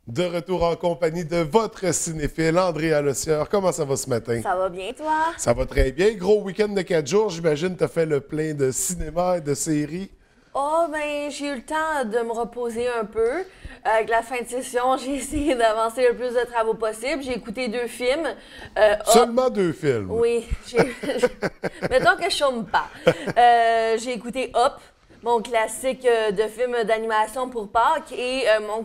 De retour en compagnie de votre cinéphile, Andrea Lecieur. Comment ça va ce matin? Ça va bien, toi? Ça va très bien. Gros week-end de 4 jours. J'imagine que tu as fait le plein de cinéma et de séries. Oh, ben, j'ai eu le temps de me reposer un peu. Avec la fin de session, j'ai essayé d'avancer le plus de travaux possible. J'ai écouté 2 films. Seulement 2 films? Oui. Mettons que je chôme pas. J'ai écouté Hop, mon classique de film d'animation pour Pâques, et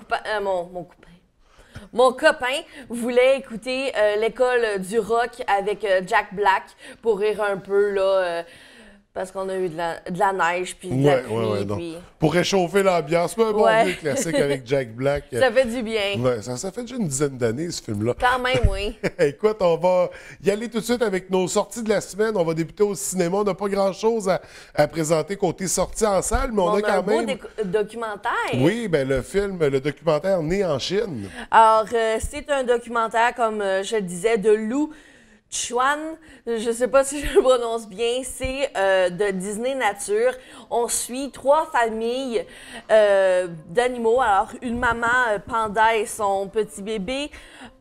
mon copain voulait écouter L'école du rock avec Jack Black pour rire un peu, là, parce qu'on a eu de la neige, puis de la pluie. Puis... Pour réchauffer l'ambiance, mais un bon vieux classique avec Jack Black. Ça fait du bien. Ouais, ça fait déjà une dizaine d'années, ce film-là. Quand même, oui. Écoute, on va y aller tout de suite avec nos sorties de la semaine. On va débuter au cinéma. On n'a pas grand-chose à présenter côté sortie en salle, mais on a quand même... un beau documentaire. Oui, bien le documentaire Né en Chine. Alors, c'est un documentaire, comme je le disais, de Lou Chuan, je ne sais pas si je le prononce bien, c'est de Disney Nature. On suit 3 familles d'animaux. Alors, une maman panda et son petit bébé,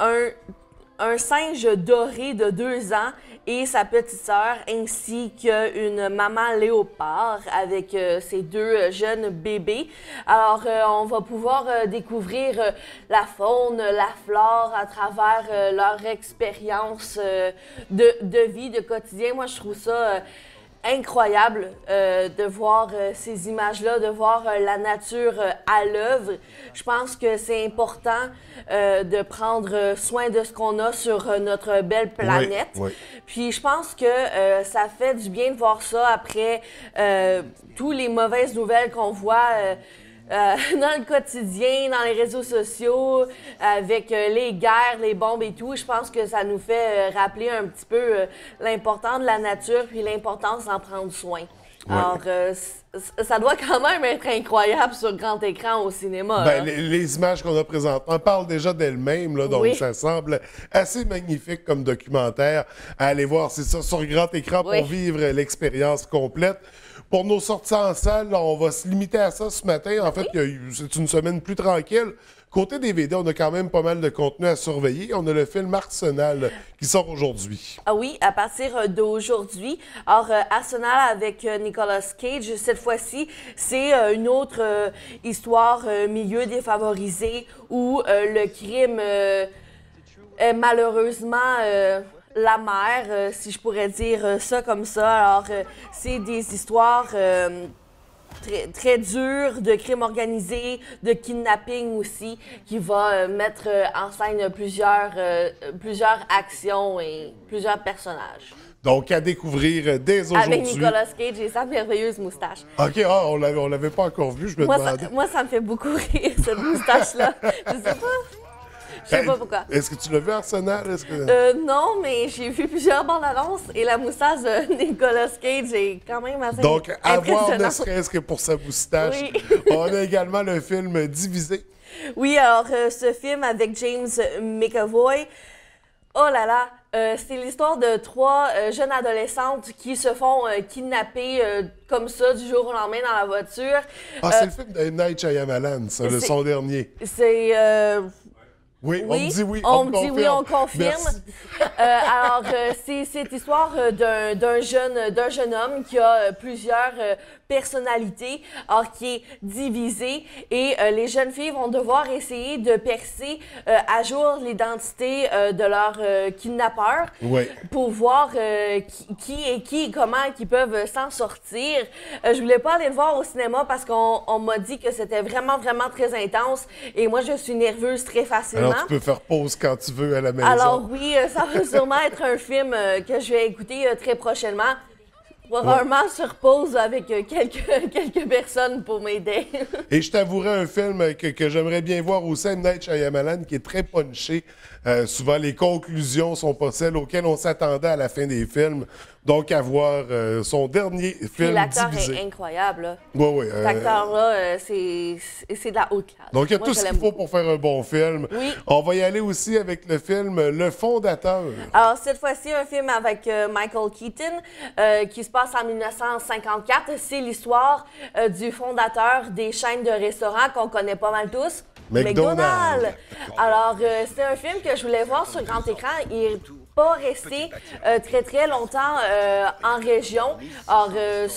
un singe doré de 2 ans et sa petite sœur, ainsi qu'une maman léopard avec ses 2 jeunes bébés. Alors, on va pouvoir découvrir la faune, la flore à travers leur expérience de vie, de quotidien. Moi, je trouve ça incroyable de voir ces images-là, de voir la nature à l'œuvre. Je pense que c'est important de prendre soin de ce qu'on a sur notre belle planète. Oui. Puis je pense que ça fait du bien de voir ça après toutes les mauvaises nouvelles qu'on voit dans le quotidien, dans les réseaux sociaux, avec les guerres, les bombes et tout. Je pense que ça nous fait rappeler un petit peu l'importance de la nature puis l'importance d'en prendre soin. Ouais. Alors, ça doit quand même être incroyable sur grand écran au cinéma. Ben, les images qu'on a présentement parlent déjà d'elles-mêmes, là, donc ça semble assez magnifique comme documentaire à aller voir. C'est ça, sur grand écran pour vivre l'expérience complète. Pour nos sorties en salle, là, on va se limiter à ça ce matin. En fait, c'est une semaine plus tranquille. Côté DVD, on a quand même pas mal de contenu à surveiller. On a le film Arsenal qui sort aujourd'hui. Ah oui, à partir d'aujourd'hui. Alors, Arsenal avec Nicolas Cage, cette fois-ci, c'est une autre histoire milieu défavorisé où le crime est malheureusement... la mer, si je pourrais dire ça comme ça. Alors, c'est des histoires très dures de crimes organisés, de kidnapping aussi, qui va mettre en scène plusieurs actions et plusieurs personnages. Donc, à découvrir dès aujourd'hui. Avec Nicolas Cage et sa merveilleuse moustache. OK, on l'avait pas encore vu, je me demandais. Moi, ça me fait beaucoup rire, cette moustache-là. Je sais pas. Je sais pas pourquoi. Est-ce que tu l'as vu, Arsenal? Non, mais j'ai vu plusieurs bandes annonces et la moustache de Nicolas Cage est quand même assez Donc, à voir ne serait-ce que pour sa moustache. Oui. On a également le film Divisé. Oui, alors, ce film avec James McAvoy, oh là là, c'est l'histoire de 3 jeunes adolescentes qui se font kidnapper comme ça du jour au lendemain dans la voiture. Ah, c'est le film de Night Shyamalan, ça, son dernier. C'est... Oui, on me dit oui, on me dit oui, on confirme. Alors, c'est cette histoire d'un jeune homme qui a plusieurs personnalité, alors qui est divisée, et les jeunes filles vont devoir essayer de percer à jour l'identité de leur kidnappeur pour voir qui est qui et comment ils peuvent s'en sortir. Je voulais pas aller le voir au cinéma parce qu'on m'a dit que c'était vraiment très intense et moi je suis nerveuse très facilement. Alors tu peux faire pause quand tu veux à la maison. Alors oui, ça va sûrement être un film que je vais écouter très prochainement. Probablement sur pause avec quelques personnes pour m'aider. Et je t'avouerai un film que j'aimerais bien voir aussi, M. Night Shyamalan, qui est très punché. Souvent, les conclusions sont pas celles auxquelles on s'attendait à la fin des films. Donc, à voir son dernier film l'acteur divisé. est incroyable. Là. Oui. Cet acteur-là, c'est de la haute classe. Donc, il y a tout ce qu'il faut pour faire un bon film. Oui. On va y aller aussi avec le film Le Fondateur. Alors, cette fois-ci, un film avec Michael Keaton qui se passe en 1954. C'est l'histoire du fondateur des chaînes de restaurants qu'on connaît pas mal tous. McDonald's. Alors, c'est un film que je voulais voir sur grand écran. Il n'est pas resté très longtemps en région. Alors,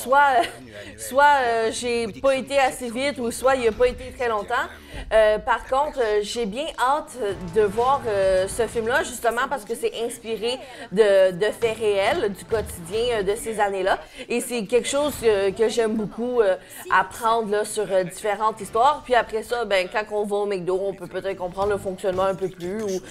soit j'ai pas été assez vite ou soit il n'a pas été très longtemps. Par contre, j'ai bien hâte de voir ce film-là, justement parce que c'est inspiré de faits réels du quotidien de ces années-là. Et c'est quelque chose que j'aime beaucoup apprendre là, sur différentes histoires. Puis après ça, ben, quand on va au McDo, on peut peut-être comprendre le fonctionnement un peu plus. Ou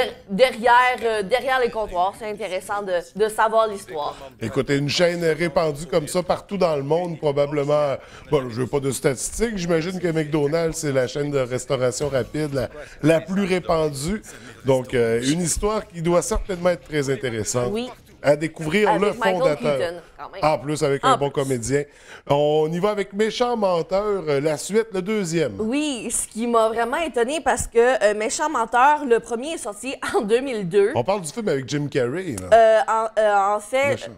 derrière les comptoirs, c'est intéressant de savoir l'histoire. Écoutez, une chaîne répandue comme ça partout dans le monde, probablement... Bon, je veux pas de statistiques, j'imagine que McDonald's, c'est la chaîne de restauration rapide la plus répandue. Donc, une histoire qui doit certainement être très intéressante. Oui. À découvrir avec le fondateur. Keaton, quand même. En plus, avec un bon comédien. On y va avec Méchant Menteur, la suite, le deuxième. Oui, ce qui m'a vraiment étonné parce que Méchant Menteur, le premier est sorti en 2002. On parle du film avec Jim Carrey. Là. En fait,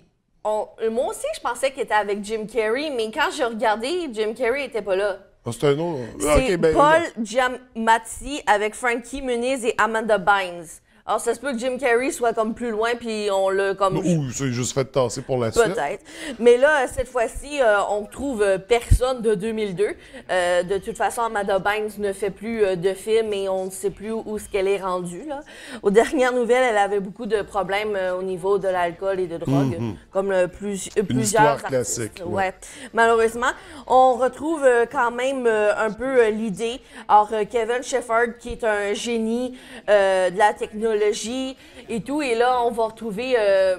moi aussi, je pensais qu'il était avec Jim Carrey, mais quand j'ai regardé, Jim Carrey n'était pas là. Oh, c'est un autre. C'est Paul Giamatti avec Frankie Muniz et Amanda Bynes. Alors, ça se peut que Jim Carrey soit comme plus loin, puis on l'a comme... Ou c'est juste fait tasser pour la suite. Peut-être. Mais là, cette fois-ci, on trouve personne de 2002. De toute façon, Amanda Bynes ne fait plus de films et on ne sait plus où ce qu'elle est rendue. Là. Aux dernières nouvelles, elle avait beaucoup de problèmes au niveau de l'alcool et de drogue, comme plusieurs artistes. Classique. Ouais. Malheureusement, on retrouve quand même un peu l'idée. Alors, Kevin Shepard, qui est un génie de la technologie, et tout. Et là, on va retrouver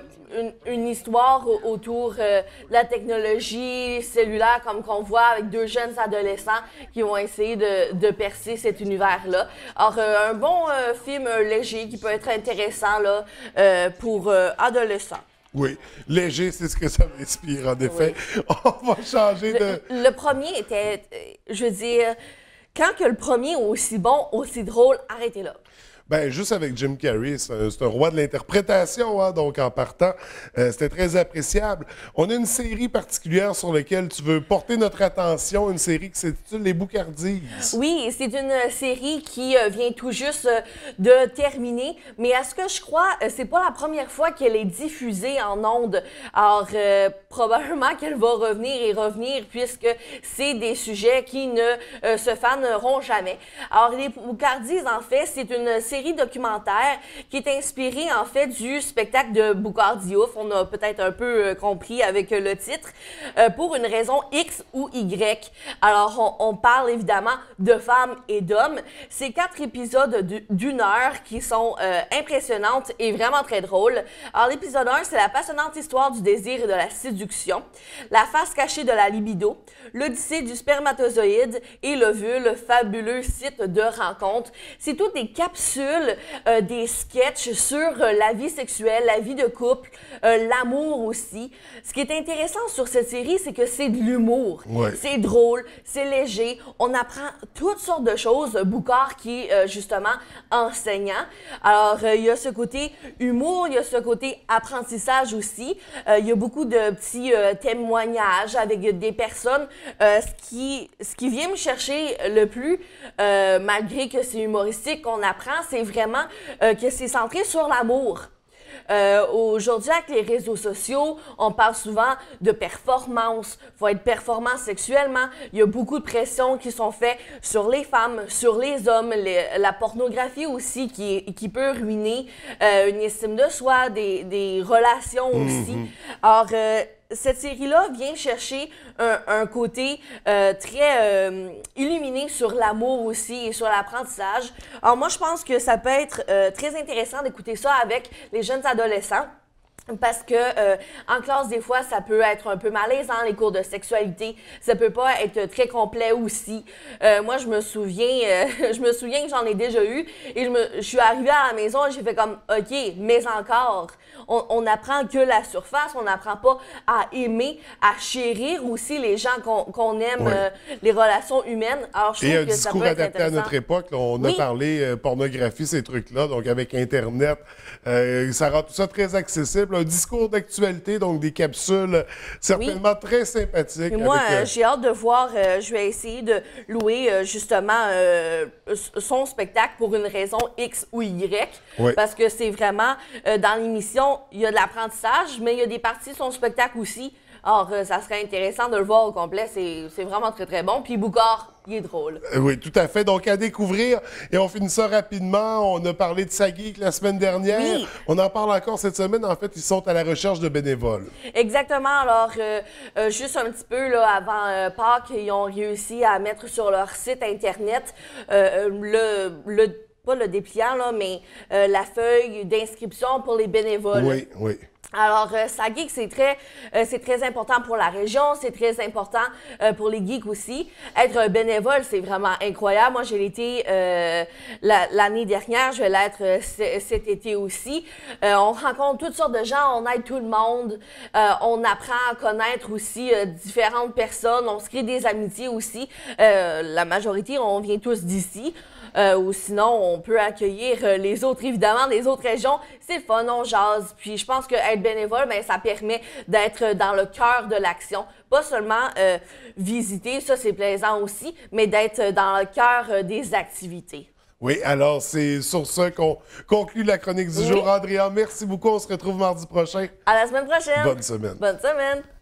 une histoire autour de la technologie cellulaire, comme qu'on voit avec deux jeunes adolescents qui vont essayer de percer cet univers-là. Alors, un bon film léger qui peut être intéressant là, pour adolescents. Oui, léger, c'est ce que ça m'inspire, en effet. Oui. On va changer de... Le premier était, je veux dire, quand que le premier est aussi bon, aussi drôle, arrêtez là. Ben, juste avec Jim Carrey, c'est un roi de l'interprétation, hein, donc en partant, c'était très appréciable. On a une série particulière sur laquelle tu veux porter notre attention, une série qui s'intitule Les Boucardises. Oui, c'est une série qui vient tout juste de terminer, mais à ce que je crois, c'est pas la première fois qu'elle est diffusée en ondes. Alors, probablement qu'elle va revenir, puisque c'est des sujets qui ne se faneront jamais. Alors, Les Boucardises, en fait, c'est une série documentaire qui est inspirée en fait du spectacle de Boucard Diouf. On a peut-être un peu compris avec le titre, pour une raison X ou Y. Alors, on parle évidemment de femmes et d'hommes. C'est 4 épisodes d'une heure qui sont impressionnantes et vraiment très drôles. Alors, l'épisode 1, c'est la passionnante histoire du désir et de la séduction, la face cachée de la libido, l'odyssée du spermatozoïde et l'ovule, le fabuleux site de rencontre. C'est toutes des capsules, des sketchs sur la vie sexuelle, la vie de couple, l'amour aussi. Ce qui est intéressant sur cette série, c'est que c'est de l'humour. Ouais. C'est drôle, c'est léger. On apprend toutes sortes de choses. Boucard qui est justement enseignant. Alors, il y a ce côté humour, il y a ce côté apprentissage aussi. Il y a beaucoup de petits témoignages avec des personnes. Ce qui vient me chercher le plus, malgré que c'est humoristique, qu'on apprend, c'est vraiment que c'est centré sur l'amour. Aujourd'hui, avec les réseaux sociaux, on parle souvent de performance. Il faut être performant sexuellement. Il y a beaucoup de pressions qui sont faites sur les femmes, sur les hommes, la pornographie aussi qui peut ruiner une estime de soi, des relations aussi. Alors, cette série-là vient chercher un côté très illuminé sur l'amour aussi et sur l'apprentissage. Alors moi, je pense que ça peut être très intéressant d'écouter ça avec les jeunes adolescents. Parce que en classe, des fois, ça peut être un peu malaisant, les cours de sexualité. Ça peut pas être très complet aussi. Moi, je me souviens que j'en ai déjà eu. Et je suis arrivée à la maison et j'ai fait comme, OK, mais encore. On n'apprend que la surface. On n'apprend pas à aimer, à chérir aussi les gens qu'on aime, les relations humaines. Alors, je trouve que ça peut être adapté à notre époque. Là, on a parlé pornographie, ces trucs-là. Donc, avec Internet, ça rend tout ça très accessible. simple, un discours d'actualité, donc des capsules certainement très sympathiques. Et moi, j'ai hâte de voir, je vais essayer de louer justement son spectacle pour une raison X ou Y, parce que c'est vraiment, dans l'émission, il y a de l'apprentissage, mais il y a des parties de son spectacle aussi. Or, ça serait intéressant de le voir au complet. C'est vraiment très, très bon. Puis Boucard, il est drôle. Oui, tout à fait. Donc, à découvrir. Et on finit ça rapidement. On a parlé de Sageek la semaine dernière. Oui. On en parle encore cette semaine. En fait, ils sont à la recherche de bénévoles. Exactement. Alors, juste un petit peu là, avant Pâques, ils ont réussi à mettre sur leur site Internet pas le dépliant, là, mais la feuille d'inscription pour les bénévoles. Oui, oui. Alors, Sageek, c'est très important pour la région, c'est très important pour les geeks aussi. Être un bénévole, c'est vraiment incroyable. Moi, j'ai été l'année dernière, je vais l'être cet été aussi. On rencontre toutes sortes de gens, on aide tout le monde, on apprend à connaître aussi différentes personnes, on se crée des amitiés aussi. La majorité, on vient tous d'ici. Ou sinon, on peut accueillir les autres, évidemment, des autres régions. C'est le fun, on jase. Puis je pense qu'être bénévole, bien, ça permet d'être dans le cœur de l'action. Pas seulement visiter, ça c'est plaisant aussi, mais d'être dans le cœur des activités. Oui, alors c'est sur ça qu'on conclut la chronique du jour. Andrea, merci beaucoup. On se retrouve mardi prochain. À la semaine prochaine. Bonne semaine. Bonne semaine.